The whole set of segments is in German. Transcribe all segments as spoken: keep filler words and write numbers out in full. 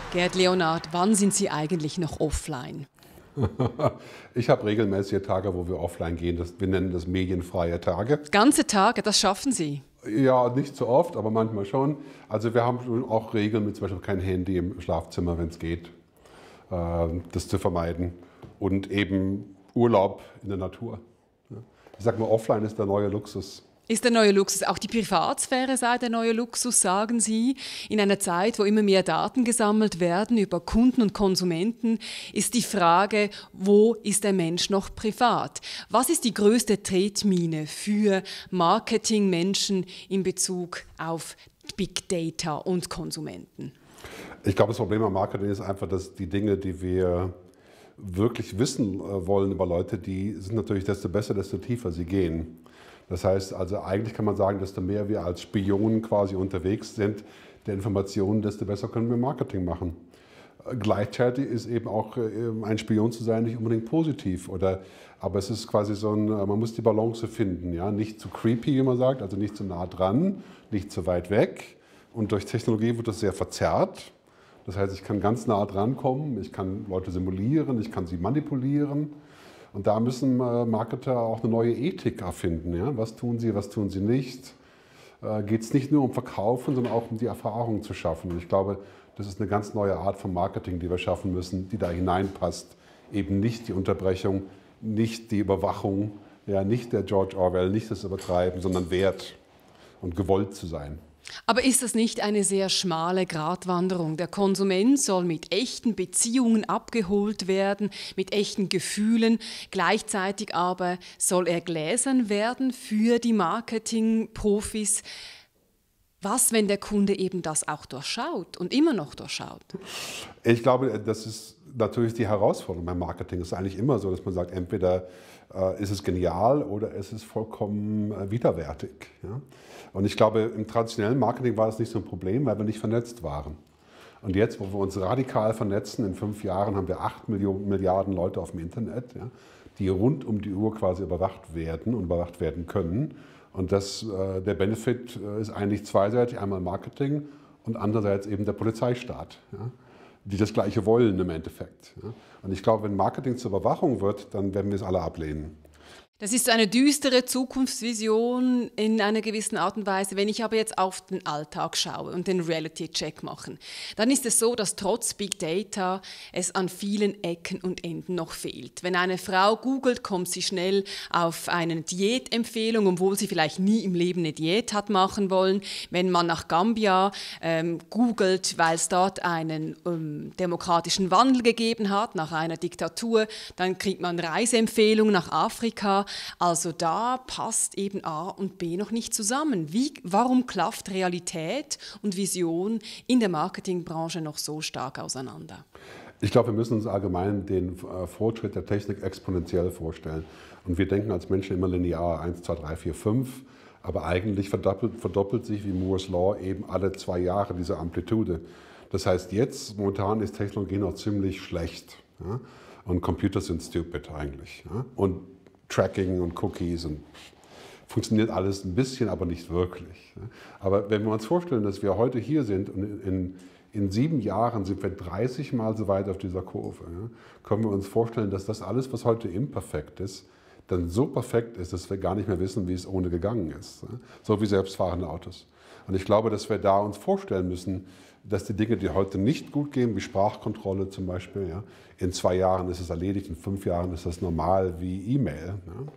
Gerd Leonhard, wann sind Sie eigentlich noch offline? Ich habe regelmäßige Tage, wo wir offline gehen. Das, wir nennen das medienfreie Tage. Ganze Tage, das schaffen Sie? Ja, nicht so oft, aber manchmal schon. Also wir haben schon auch Regeln, mit zum Beispiel kein Handy im Schlafzimmer, wenn es geht, äh, das zu vermeiden. Und eben Urlaub in der Natur. Ich sage mal, offline ist der neue Luxus. Ist der neue Luxus, auch die Privatsphäre sei der neue Luxus, sagen Sie? In einer Zeit, wo immer mehr Daten gesammelt werden über Kunden und Konsumenten, ist die Frage, wo ist der Mensch noch privat? Was ist die größte Tretmine für Marketingmenschen in Bezug auf Big Data und Konsumenten? Ich glaube, das Problem am Marketing ist einfach, dass die Dinge, die wir wirklich wissen wollen über Leute, die sind natürlich desto besser, desto tiefer sie gehen. Das heißt, also eigentlich kann man sagen, desto mehr wir als Spionen quasi unterwegs sind, der Informationen, desto besser können wir Marketing machen. Gleichzeitig ist eben auch ein Spion zu sein nicht unbedingt positiv, oder, aber es ist quasi so ein, man muss die Balance finden, ja, nicht zu creepy, wie man sagt, also nicht zu nah dran, nicht zu weit weg, und durch Technologie wird das sehr verzerrt. Das heißt, ich kann ganz nah dran kommen, ich kann Leute simulieren, ich kann sie manipulieren. Und da müssen Marketer auch eine neue Ethik erfinden. Ja? Was tun sie, was tun sie nicht? Äh, geht es nicht nur um Verkaufen, sondern auch um die Erfahrung zu schaffen. Und ich glaube, das ist eine ganz neue Art von Marketing, die wir schaffen müssen, die da hineinpasst. Eben nicht die Unterbrechung, nicht die Überwachung, ja, nicht der George Orwell, nicht das Übertreiben, sondern Wert und gewollt zu sein. Aber ist das nicht eine sehr schmale Gratwanderung? Der Konsument soll mit echten Beziehungen abgeholt werden, mit echten Gefühlen. Gleichzeitig aber soll er gläsern werden für die Marketingprofis. Was, wenn der Kunde eben das auch durchschaut und immer noch durchschaut? Ich glaube, das ist natürlich die Herausforderung beim Marketing. Es ist eigentlich immer so, dass man sagt, entweder äh, ist es genial oder es ist vollkommen äh, widerwärtig. Ja? Und ich glaube, im traditionellen Marketing war das nicht so ein Problem, weil wir nicht vernetzt waren. Und jetzt, wo wir uns radikal vernetzen, in fünf Jahren haben wir acht Millionen, Milliarden Leute auf dem Internet, ja, die rund um die Uhr quasi überwacht werden und überwacht werden können. Und das, äh, der Benefit äh, ist eigentlich zweiseitig, einmal Marketing und andererseits eben der Polizeistaat, ja, die das Gleiche wollen im Endeffekt. Ja. Und ich glaube, wenn Marketing zur Überwachung wird, dann werden wir es alle ablehnen. Das ist eine düstere Zukunftsvision in einer gewissen Art und Weise. Wenn ich aber jetzt auf den Alltag schaue und den Reality-Check machen, dann ist es so, dass trotz Big Data es an vielen Ecken und Enden noch fehlt. Wenn eine Frau googelt, kommt sie schnell auf eine Diätempfehlung, obwohl sie vielleicht nie im Leben eine Diät hat machen wollen. Wenn man nach Gambia ähm, googelt, weil es dort einen ähm, demokratischen Wandel gegeben hat, nach einer Diktatur, dann kriegt man Reiseempfehlungen nach Afrika. Also da passt eben A und B noch nicht zusammen. Wie, warum klafft Realität und Vision in der Marketingbranche noch so stark auseinander? Ich glaube, wir müssen uns allgemein den Fortschritt der Technik exponentiell vorstellen. Und wir denken als Menschen immer linear, eins, zwei, drei, vier, fünf. Aber eigentlich verdoppelt, verdoppelt sich wie Moore's Law eben alle zwei Jahre diese Amplitude. Das heißt, jetzt momentan ist Technologie noch ziemlich schlecht. Ja? Und Computer sind stupid eigentlich. Ja? Und Tracking und Cookies und funktioniert alles ein bisschen, aber nicht wirklich. Aber wenn wir uns vorstellen, dass wir heute hier sind und in, in sieben Jahren sind wir dreißig Mal so weit auf dieser Kurve, können wir uns vorstellen, dass das alles, was heute imperfekt ist, dann so perfekt ist, dass wir gar nicht mehr wissen, wie es ohne gegangen ist. So wie selbstfahrende Autos. Und ich glaube, dass wir da uns vorstellen müssen, dass die Dinge, die heute nicht gut gehen, wie Sprachkontrolle zum Beispiel, ja, in zwei Jahren ist es erledigt, in fünf Jahren ist das normal wie E-Mail.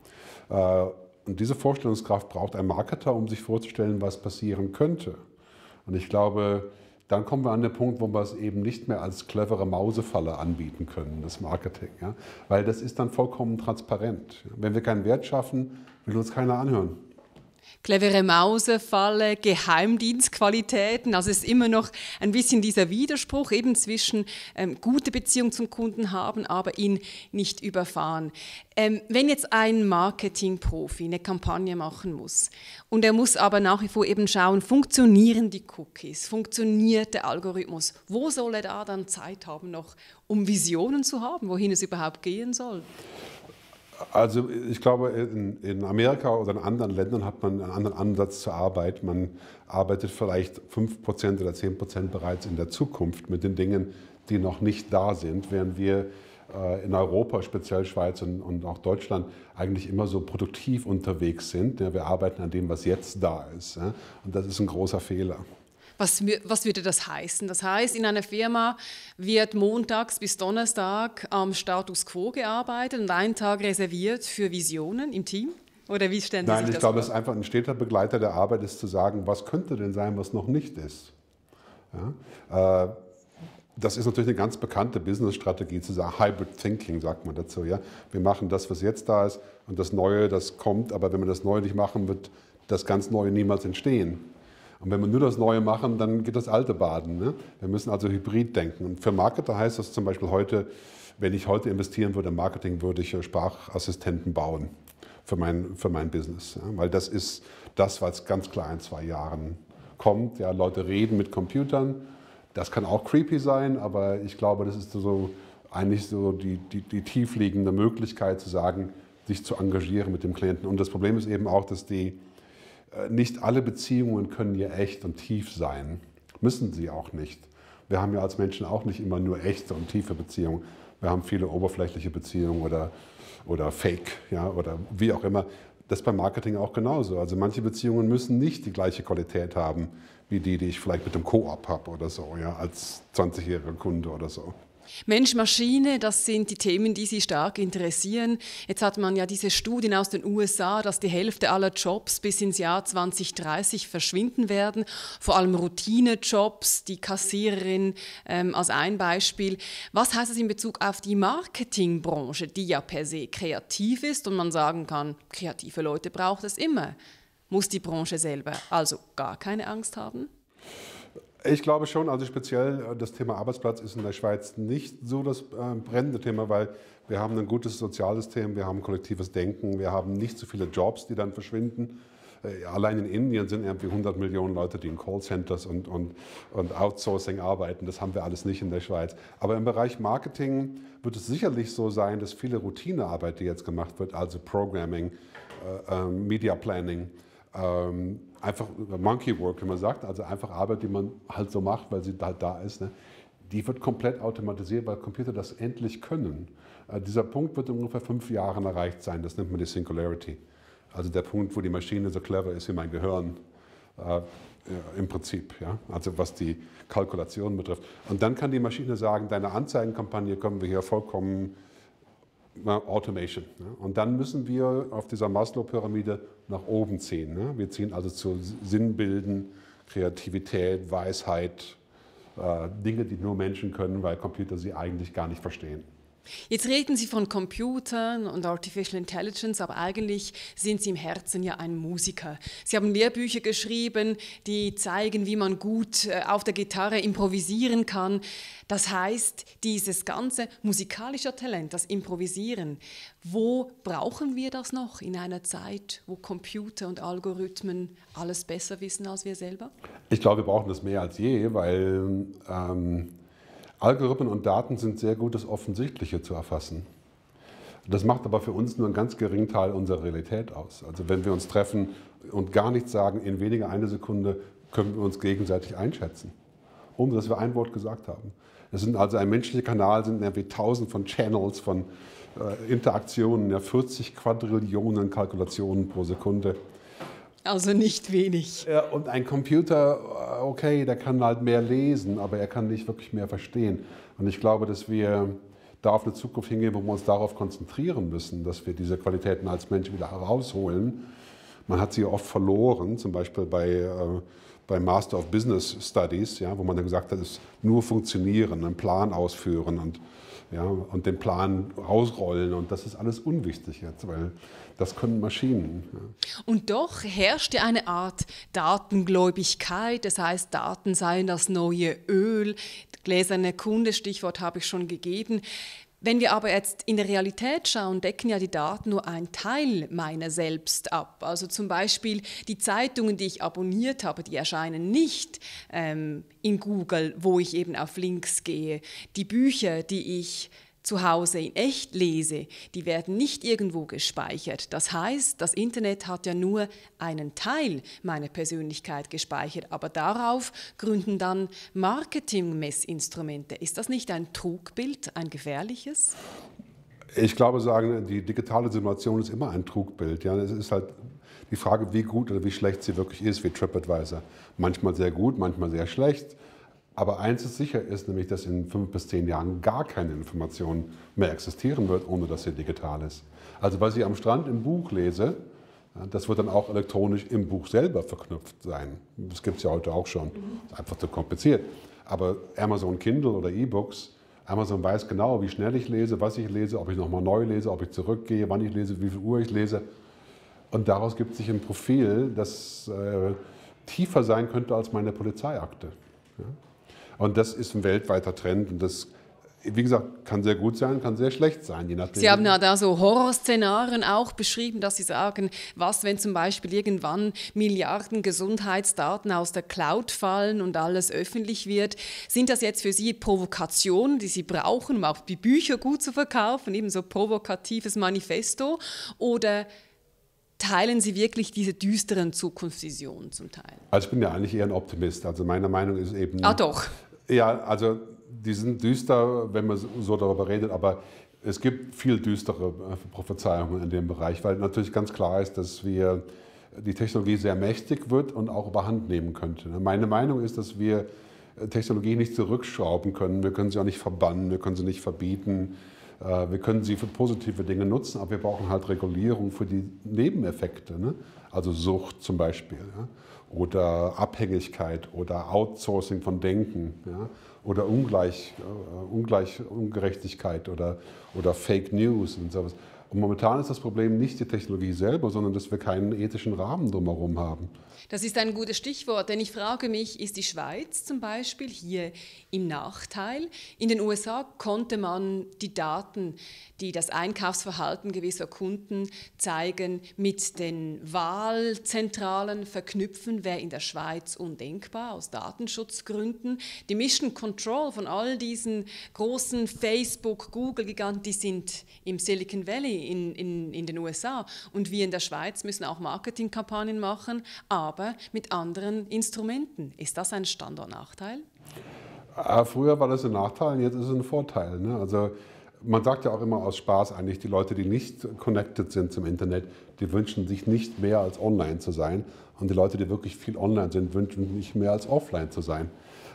Ja. Und diese Vorstellungskraft braucht ein Marketer, um sich vorzustellen, was passieren könnte. Und ich glaube, dann kommen wir an den Punkt, wo wir es eben nicht mehr als clevere Mausefalle anbieten können, das Marketing. Ja. Weil das ist dann vollkommen transparent. Wenn wir keinen Wert schaffen, will uns keiner anhören. Clevere Mausefalle, Geheimdienstqualitäten, also es ist immer noch ein bisschen dieser Widerspruch eben zwischen ähm, gute Beziehung zum Kunden haben, aber ihn nicht überfahren. Ähm, wenn jetzt ein Marketingprofi eine Kampagne machen muss und er muss aber nach wie vor eben schauen, funktionieren die Cookies, funktioniert der Algorithmus, wo soll er da dann Zeit haben noch, um Visionen zu haben, wohin es überhaupt gehen soll? Also ich glaube, in, in Amerika oder in anderen Ländern hat man einen anderen Ansatz zur Arbeit. Man arbeitet vielleicht fünf Prozent oder zehn Prozent bereits in der Zukunft mit den Dingen, die noch nicht da sind, während wir äh, in Europa, speziell Schweiz und, und auch Deutschland, eigentlich immer so produktiv unterwegs sind. Ja, wir arbeiten an dem, was jetzt da ist. Ja, und das ist ein großer Fehler. Was, was würde das heißen? Das heißt, in einer Firma wird montags bis Donnerstag am Status quo gearbeitet und ein Tag reserviert für Visionen im Team? Oder wie stellen Sie Nein, sich das vor? Nein, ich glaube, es ist einfach ein steter Begleiter der Arbeit, ist zu sagen, was könnte denn sein, was noch nicht ist. Ja? Äh, das ist natürlich eine ganz bekannte Business-Strategie, zu sagen, Hybrid Thinking sagt man dazu. Ja? Wir machen das, was jetzt da ist und das Neue, das kommt, aber wenn wir das Neue nicht machen, wird das ganz Neue niemals entstehen. Und wenn wir nur das Neue machen, dann geht das Alte baden. Ne? Wir müssen also hybrid denken. Und für Marketer heißt das zum Beispiel heute, wenn ich heute investieren würde im Marketing, würde ich Sprachassistenten bauen für mein, für mein Business. Ja? Weil das ist das, was ganz klar in zwei Jahren kommt. Ja? Leute reden mit Computern. Das kann auch creepy sein, aber ich glaube, das ist so eigentlich so die, die, die tiefliegende Möglichkeit zu sagen, sich zu engagieren mit dem Klienten. Und das Problem ist eben auch, dass die nicht alle Beziehungen können ja echt und tief sein. Müssen sie auch nicht. Wir haben ja als Menschen auch nicht immer nur echte und tiefe Beziehungen. Wir haben viele oberflächliche Beziehungen oder, oder Fake, ja, oder wie auch immer. Das ist beim Marketing auch genauso. Also manche Beziehungen müssen nicht die gleiche Qualität haben, wie die, die ich vielleicht mit dem Coop habe oder so, ja, als zwanzigjähriger Kunde oder so. Mensch, Maschine, das sind die Themen, die Sie stark interessieren. Jetzt hat man ja diese Studien aus den U S A, dass die Hälfte aller Jobs bis ins Jahr zwanzig dreißig verschwinden werden. Vor allem Routinejobs, die Kassiererin ähm, als ein Beispiel. Was heißt das in Bezug auf die Marketingbranche, die ja per se kreativ ist und man sagen kann, kreative Leute braucht es immer. Muss die Branche selber also gar keine Angst haben? Ich glaube schon, also speziell das Thema Arbeitsplatz ist in der Schweiz nicht so das äh, brennende Thema, weil wir haben ein gutes Sozialsystem, wir haben kollektives Denken, wir haben nicht so viele Jobs, die dann verschwinden. Äh, allein in Indien sind irgendwie hundert Millionen Leute, die in Callcenters und, und, und Outsourcing arbeiten. Das haben wir alles nicht in der Schweiz. Aber im Bereich Marketing wird es sicherlich so sein, dass viele Routinearbeit, die jetzt gemacht wird, also Programming, äh, äh, Media Planning, Ähm, einfach Monkey Work, wie man sagt, also einfach Arbeit, die man halt so macht, weil sie halt da ist, ne? Die wird komplett automatisiert, weil Computer das endlich können. Äh, dieser Punkt wird in ungefähr fünf Jahren erreicht sein, das nennt man die Singularity. Also der Punkt, wo die Maschine so clever ist wie mein Gehirn, äh, im Prinzip, ja? Also was die Kalkulation betrifft. Und dann kann die Maschine sagen, deine Anzeigenkampagne können wir hier vollkommen Automation. Ne? Und dann müssen wir auf dieser Maslow-Pyramide nach oben ziehen. Ne? Wir ziehen also zu Sinnbilden, Kreativität, Weisheit, äh, Dinge, die nur Menschen können, weil Computer sie eigentlich gar nicht verstehen. Jetzt reden Sie von Computern und Artificial Intelligence, aber eigentlich sind Sie im Herzen ja ein Musiker. Sie haben Lehrbücher geschrieben, die zeigen, wie man gut auf der Gitarre improvisieren kann. Das heißt, dieses ganze musikalische Talent, das Improvisieren, wo brauchen wir das noch in einer Zeit, wo Computer und Algorithmen alles besser wissen als wir selber? Ich glaube, wir brauchen das mehr als je, weil ähm, Algorithmen und Daten sind sehr gut, das Offensichtliche zu erfassen. Das macht aber für uns nur einen ganz geringen Teil unserer Realität aus. Also wenn wir uns treffen und gar nichts sagen, in weniger einer Sekunde können wir uns gegenseitig einschätzen, ohne dass wir ein Wort gesagt haben. Das sind also ein menschlicher Kanal, sind irgendwie tausend von Channels, von äh, Interaktionen, ja, vierzig Quadrillionen Kalkulationen pro Sekunde. Also nicht wenig. Ja, und ein Computer, okay, der kann halt mehr lesen, aber er kann nicht wirklich mehr verstehen. Und ich glaube, dass wir da auf eine Zukunft hingehen, wo wir uns darauf konzentrieren müssen, dass wir diese Qualitäten als Mensch wieder herausholen. Man hat sie oft verloren, zum Beispiel bei, äh, bei Master of Business Studies, ja, wo man dann gesagt hat, es ist nur funktionieren, einen Plan ausführen und, ja, und den Plan ausrollen. Und das ist alles unwichtig jetzt, weil das können Maschinen. Ja. Und doch herrscht ja eine Art Datengläubigkeit, das heißt, Daten seien das neue Öl. Gläserne Kunde, Stichwort habe ich schon gegeben. Wenn wir aber jetzt in der Realität schauen, decken ja die Daten nur einen Teil meiner selbst ab. Also zum Beispiel die Zeitungen, die ich abonniert habe, die erscheinen nicht ähm, in Google, wo ich eben auf Links gehe. Die Bücher, die ich zu Hause in echt lese, die werden nicht irgendwo gespeichert. Das heißt, das Internet hat ja nur einen Teil meiner Persönlichkeit gespeichert, aber darauf gründen dann Marketing-Messinstrumente. Ist das nicht ein Trugbild, ein gefährliches? Ich glaube, sagen, die digitale Simulation ist immer ein Trugbild. Ja. Es ist halt die Frage, wie gut oder wie schlecht sie wirklich ist, wie TripAdvisor. Manchmal sehr gut, manchmal sehr schlecht. Aber eins ist sicher, ist nämlich, dass in fünf bis zehn Jahren gar keine Information mehr existieren wird, ohne dass sie digital ist. Also was ich am Strand im Buch lese, das wird dann auch elektronisch im Buch selber verknüpft sein. Das gibt es ja heute auch schon. Das ist einfach zu kompliziert. Aber Amazon Kindle oder E-Books, Amazon weiß genau, wie schnell ich lese, was ich lese, ob ich nochmal neu lese, ob ich zurückgehe, wann ich lese, wie viel Uhr ich lese. Und daraus gibt sich ein Profil, das äh, tiefer sein könnte als meine Polizeiakte. Ja? Und das ist ein weltweiter Trend. Und das, wie gesagt, kann sehr gut sein, kann sehr schlecht sein. Je nachdem. Sie haben ja da so Horrorszenarien auch beschrieben, dass Sie sagen, was, wenn zum Beispiel irgendwann Milliarden Gesundheitsdaten aus der Cloud fallen und alles öffentlich wird. Sind das jetzt für Sie Provokationen, die Sie brauchen, um auch die Bücher gut zu verkaufen, eben so provokatives Manifesto? Oder teilen Sie wirklich diese düsteren Zukunftsvisionen zum Teil? Also ich bin ja eigentlich eher ein Optimist. Also meine Meinung ist eben... Ah doch. Ja, also die sind düster, wenn man so darüber redet, aber es gibt viel düstere Prophezeiungen in dem Bereich, weil natürlich ganz klar ist, dass wir die Technologie sehr mächtig wird und auch überhand nehmen könnte. Meine Meinung ist, dass wir Technologie nicht zurückschrauben können. Wir können sie auch nicht verbannen, wir können sie nicht verbieten. Wir können sie für positive Dinge nutzen, aber wir brauchen halt Regulierung für die Nebeneffekte, ne? Also Sucht zum Beispiel, ja? Oder Abhängigkeit oder Outsourcing von Denken, ja? Oder Ungleich, äh, Ungleich, Ungerechtigkeit oder, oder Fake News und sowas. Und momentan ist das Problem nicht die Technologie selber, sondern dass wir keinen ethischen Rahmen drumherum haben. Das ist ein gutes Stichwort, denn ich frage mich, ist die Schweiz zum Beispiel hier im Nachteil? In den U S A konnte man die Daten, die das Einkaufsverhalten gewisser Kunden zeigen, mit den Wahlzentralen verknüpfen, wäre in der Schweiz undenkbar aus Datenschutzgründen. Die Mission Control von all diesen großen Facebook, Google-Giganten, die sind im Silicon Valley in, in, in den U S A. Und wir in der Schweiz müssen auch Marketingkampagnen machen, aber mit anderen Instrumenten. Ist das ein Standortnachteil? Früher war das ein Nachteil, jetzt ist es ein Vorteil. Ne? Also man sagt ja auch immer aus Spaß eigentlich, die Leute, die nicht connected sind zum Internet, die wünschen sich nicht mehr als online zu sein. Und die Leute, die wirklich viel online sind, wünschen sich nicht mehr als offline zu sein.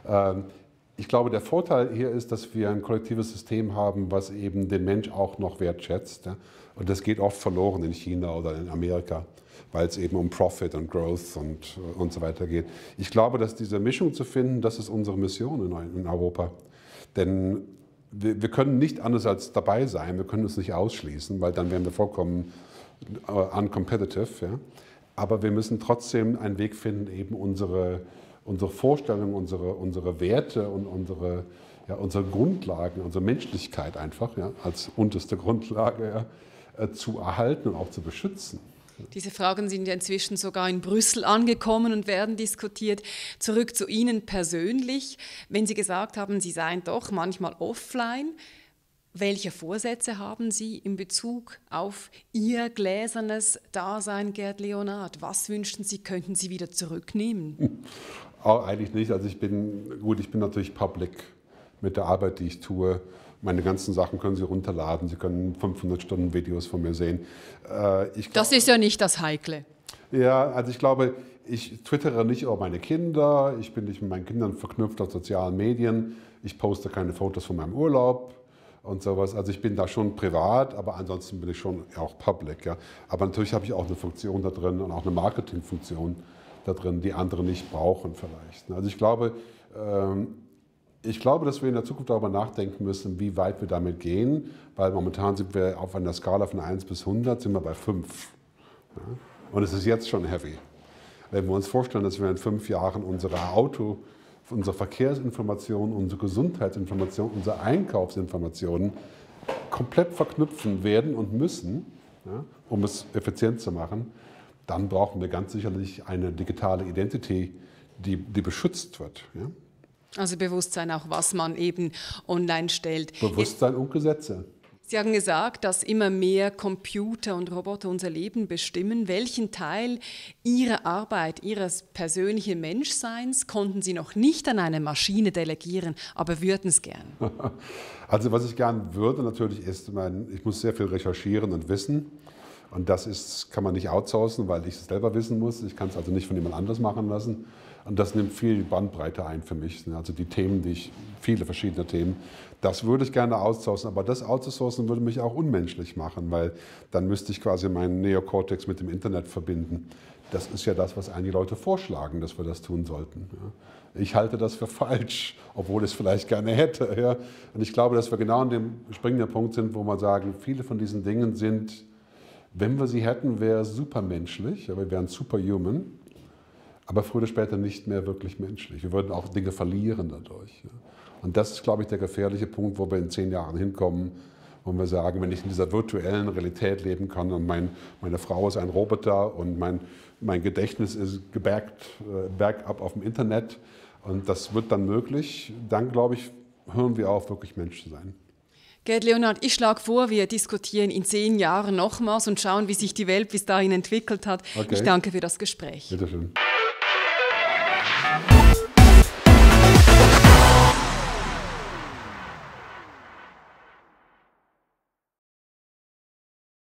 Ich glaube, der Vorteil hier ist, dass wir ein kollektives System haben, was eben den Mensch auch noch wertschätzt. Und das geht oft verloren in China oder in Amerika, weil es eben um Profit und Growth und, und so weiter geht. Ich glaube, dass diese Mischung zu finden, das ist unsere Mission in, in Europa. Denn wir, wir können nicht anders als dabei sein, wir können uns nicht ausschließen, weil dann wären wir vollkommen uncompetitive. Ja? Aber wir müssen trotzdem einen Weg finden, eben unsere, unsere Vorstellungen, unsere, unsere Werte und unsere, ja, unsere Grundlagen, unsere Menschlichkeit einfach ja, als unterste Grundlage ja, zu erhalten und auch zu beschützen. Diese Fragen sind ja inzwischen sogar in Brüssel angekommen und werden diskutiert. Zurück zu Ihnen persönlich. Wenn Sie gesagt haben, Sie seien doch manchmal offline, welche Vorsätze haben Sie in Bezug auf Ihr gläsernes Dasein, Gerd Leonhard? Was wünschen Sie, könnten Sie wieder zurücknehmen? Auch eigentlich nicht. Also ich bin, gut, ich bin natürlich public mit der Arbeit, die ich tue. Meine ganzen Sachen können Sie runterladen. Sie können fünfhundert Stunden Videos von mir sehen. Äh, ich glaub, das ist ja nicht das Heikle. Ja, also ich glaube, ich twittere nicht über meine Kinder. Ich bin nicht mit meinen Kindern verknüpft auf sozialen Medien. Ich poste keine Fotos von meinem Urlaub und sowas. Also ich bin da schon privat, aber ansonsten bin ich schon auch public. Ja. Aber natürlich habe ich auch eine Funktion da drin und auch eine Marketingfunktion da drin, die andere nicht brauchen vielleicht. Also ich glaube, ähm, Ich glaube, dass wir in der Zukunft darüber nachdenken müssen, wie weit wir damit gehen, weil momentan sind wir auf einer Skala von eins bis hundert, sind wir bei fünf. Ja? Und es ist jetzt schon heavy. Wenn wir uns vorstellen, dass wir in fünf Jahren unsere Auto, unsere Verkehrsinformationen, unsere Gesundheitsinformationen, unsere Einkaufsinformationen komplett verknüpfen werden und müssen, ja, um es effizient zu machen, dann brauchen wir ganz sicherlich eine digitale Identity, die, die beschützt wird. Ja? Also Bewusstsein auch, was man eben online stellt. Bewusstsein und Gesetze. Sie haben gesagt, dass immer mehr Computer und Roboter unser Leben bestimmen. Welchen Teil Ihrer Arbeit, Ihres persönlichen Menschseins konnten Sie noch nicht an eine Maschine delegieren, aber würden es gern? Also was ich gern würde natürlich ist, mein, ich muss sehr viel recherchieren und wissen. Und das ist, kann man nicht outsourcen, weil ich es selber wissen muss. Ich kann es also nicht von jemand anderes machen lassen. Und das nimmt viel Bandbreite ein für mich. Also die Themen, die ich, viele verschiedene Themen, das würde ich gerne outsourcen. Aber das outsourcen würde mich auch unmenschlich machen, weil dann müsste ich quasi meinen Neokortex mit dem Internet verbinden. Das ist ja das, was einige Leute vorschlagen, dass wir das tun sollten. Ich halte das für falsch, obwohl ich es vielleicht gerne hätte. Und ich glaube, dass wir genau an dem springenden Punkt sind, wo wir sagen, viele von diesen Dingen sind, wenn wir sie hätten, wäre es supermenschlich, aber wir wären superhuman. Aber früher oder später nicht mehr wirklich menschlich. Wir würden auch Dinge verlieren dadurch. Und das ist, glaube ich, der gefährliche Punkt, wo wir in zehn Jahren hinkommen, wo wir sagen, wenn ich in dieser virtuellen Realität leben kann und mein, meine Frau ist ein Roboter und mein, mein Gedächtnis ist gebackt, äh, backup auf dem Internet und das wird dann möglich, dann, glaube ich, hören wir auf, wirklich Mensch zu sein. Gerd Leonhard, ich schlage vor, wir diskutieren in zehn Jahren nochmals und schauen, wie sich die Welt bis dahin entwickelt hat. Okay. Ich danke für das Gespräch. Bitte schön.